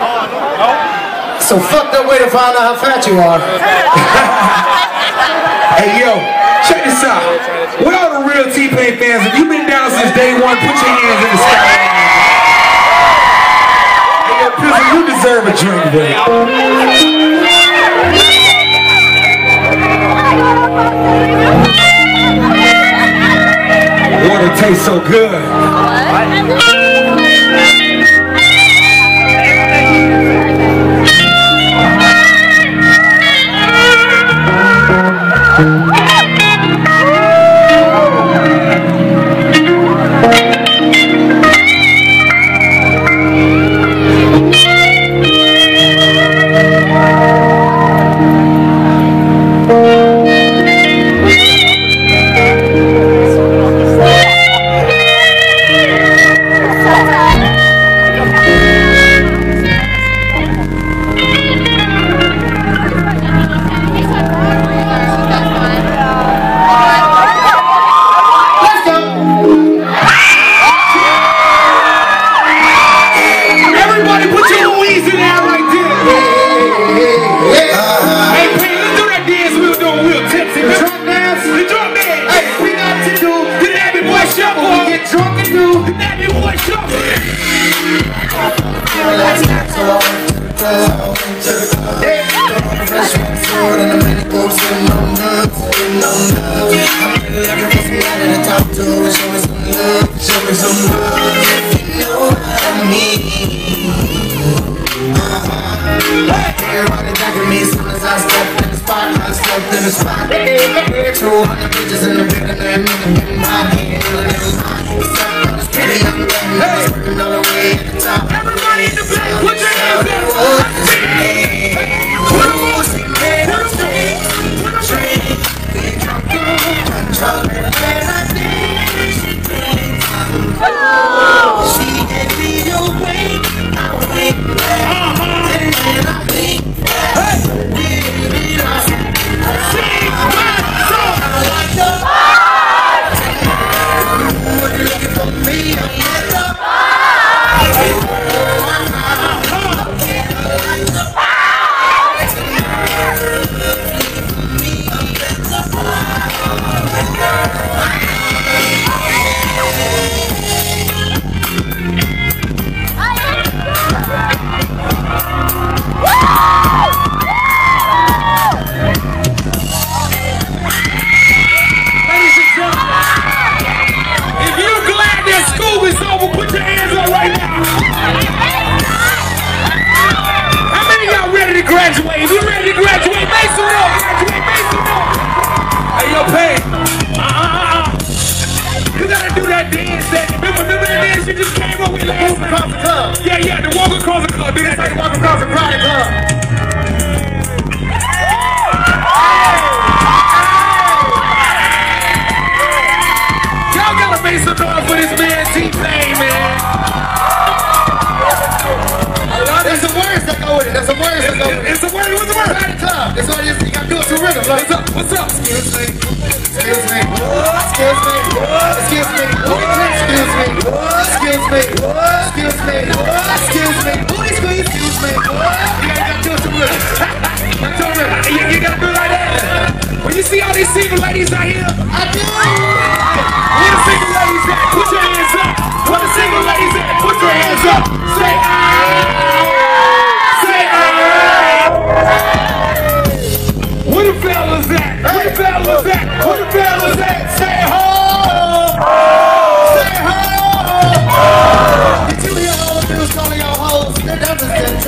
So fucked up way to find out how fat you are. Hey yo, check this out. What all the real T-Pain fans, if you've been down since day one, put your hands in the sky. Hey yo, Pizzle, you deserve a drink, baby. Water tastes so good.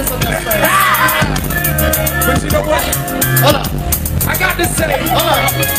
Hold on.